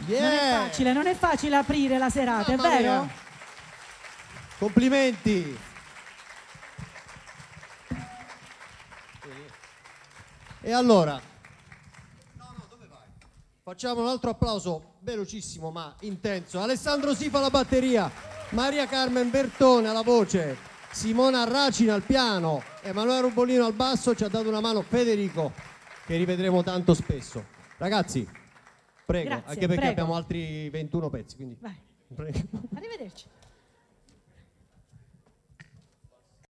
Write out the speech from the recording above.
Non è facile aprire la serata, è vero? Complimenti. E allora, dove vai? Facciamo un altro applauso velocissimo ma intenso. Alessandro Sifa alla batteria, Maria Carmen Bertone alla voce, Simona Racina al piano, Emanuele Rubolino al basso, ci ha dato una mano Federico, che rivedremo tanto spesso. Ragazzi, prego, grazie, anche perché prego. abbiamo altri 21 pezzi, quindi Vai. prego. Arrivederci.